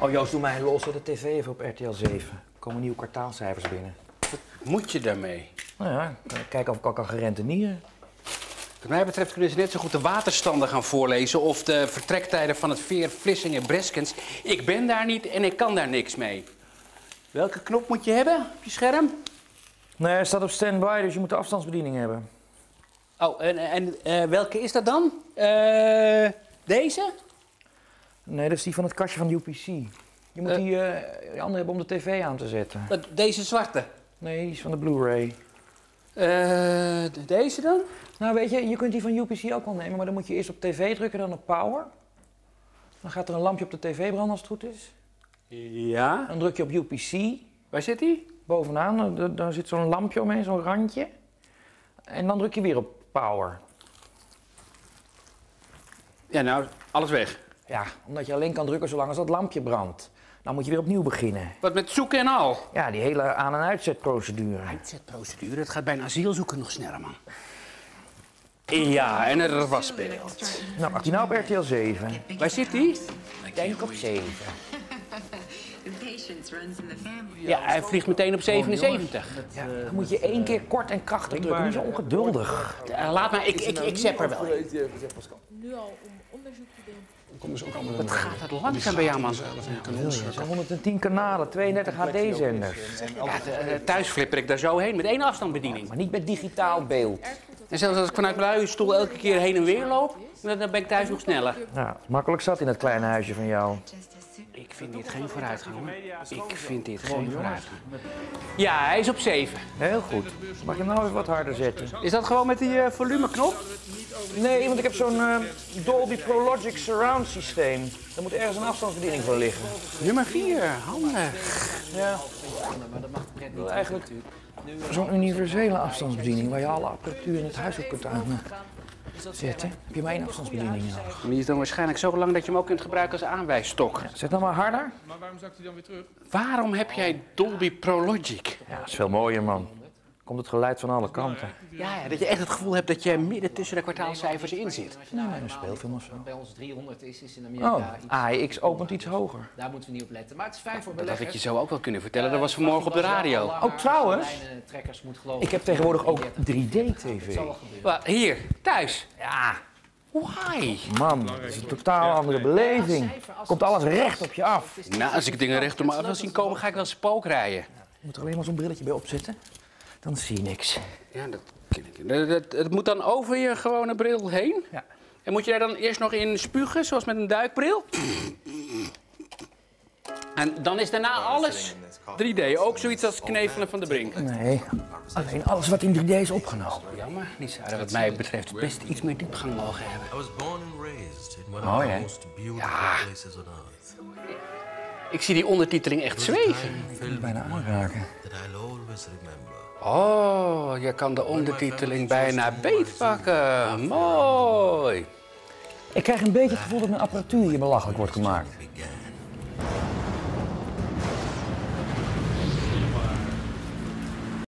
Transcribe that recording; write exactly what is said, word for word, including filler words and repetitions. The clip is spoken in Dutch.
Oh Joost, doe mij los. Zet de tv even op R T L zeven. Er komen nieuwe kwartaalcijfers binnen. Wat moet je daarmee? Nou ja, kijken of ik al kan gerentenieren. Wat mij betreft kunnen ze net zo goed de waterstanden gaan voorlezen of de vertrektijden van het veer Vlissingen-Breskens. Ik ben daar niet en ik kan daar niks mee. Welke knop moet je hebben op je scherm? Nee, hij staat op standby, dus je moet de afstandsbediening hebben. Oh, en, en uh, welke is dat dan? Uh, deze? Nee, dat is die van het kastje van de U P C. Je moet uh, die, uh, die andere hebben om de tv aan te zetten. Deze zwarte? Nee, die is van de Blu-ray. Uh, deze dan? Nou weet je, je kunt die van U P C ook wel nemen, maar dan moet je eerst op tv drukken, dan op power. Dan gaat er een lampje op de tv branden als het goed is. Ja. Dan druk je op U P C. Waar zit die? Bovenaan, daar zit zo'n lampje omheen, zo'n randje. En dan druk je weer op power. Ja, nou, alles weg. Ja, omdat je alleen kan drukken zolang als dat lampje brandt. Dan moet je weer opnieuw beginnen. Wat met zoeken en al? Ja, die hele aan- en uitzetprocedure. Uitzetprocedure? Dat gaat bij een asielzoeker nog sneller, man. Ja, en er was beeld. Nou, wacht die nou op R T L zeven? Waar zit die? Ik denk op zeven. Ja, hij vliegt meteen op zevenenzeventig. Ja, dan moet je één keer kort en krachtig drukken, niet zo ongeduldig. Uh, laat maar, ik, ik, ik zap er wel in. Nu al om onderzoek te doen. Wat gaat het langzaam bij jou, man? Er zijn honderdtien kanalen, tweeëndertig H D-zenders. Ja, thuis flipper ik daar zo heen met één afstandsbediening. Maar niet met digitaal beeld. En zelfs als ik vanuit mijn luie stoel elke keer heen en weer loop, dan ben ik thuis nog sneller. Ja, makkelijk zat in dat kleine huisje van jou. Ik vind dit geen vooruitgang, hoor. Ik vind dit geen vooruitgang. Ja, hij is op zeven. Heel goed. Mag je hem nou even wat harder zetten? Is dat gewoon met die uh, volumeknop? Nee, want ik heb zo'n uh, Dolby Prologic Surround systeem. Daar moet ergens een afstandsbediening voor liggen. Nummer vier, handig. Ja. Ik wil eigenlijk zo'n universele afstandsbediening waar je alle apparatuur in het huis op kunt aan zetten. Heb je maar één afstandsbediening nodig. Die is dan waarschijnlijk zo lang dat je hem ook kunt gebruiken als aanwijsstok. Ja, zet dan maar harder. Maar waarom zakt hij dan weer terug? Waarom heb jij Dolby Prologic? Ja, dat is veel mooier, man. Komt het geluid van alle kanten. Ja, ja, dat je echt het gevoel hebt dat je midden tussen de kwartaalcijfers in zit. Nee, een speelfilm of zo. Bij ons driehonderd is, is in Amerika Oh, iets... A E X opent iets hoger. Daar moeten we niet op letten. Maar het is fijn voor Dat had beleggers. ik je zo ook wel kunnen vertellen. Dat was vanmorgen op de radio. Oh, trouwens. Trekkers moet geloven. Ik heb tegenwoordig ook drie D-tv. Wat, hier, thuis? Ja. Why? Man, dat is een totaal andere beleving. Komt alles recht op je af. Nou, als ik dingen recht op me af wil zien komen, ga ik wel spook rijden. Je moet er alleen maar zo'n brilletje bij opzetten. Dan zie je niks. Ja, dat ken ik. Dat, dat, het moet dan over je gewone bril heen? Ja. En moet je daar dan eerst nog in spugen, zoals met een duikbril? En dan is daarna alles drie D. Ook zoiets als Knevelen van de Brink. Nee, alleen alles wat in drie D is opgenomen. Jammer, die zouden wat mij betreft best iets meer diepgang mogen hebben. I was born and raised in one Oh, of the ja. most beautiful Ja. places on earth. Ik zie die ondertiteling echt zweven. Ik moet bijna aanraken. That I'll always remember. Oh, je kan de ondertiteling bijna beetpakken. Mooi. Ik krijg een beetje het gevoel dat mijn apparatuur hier belachelijk wordt gemaakt. Began.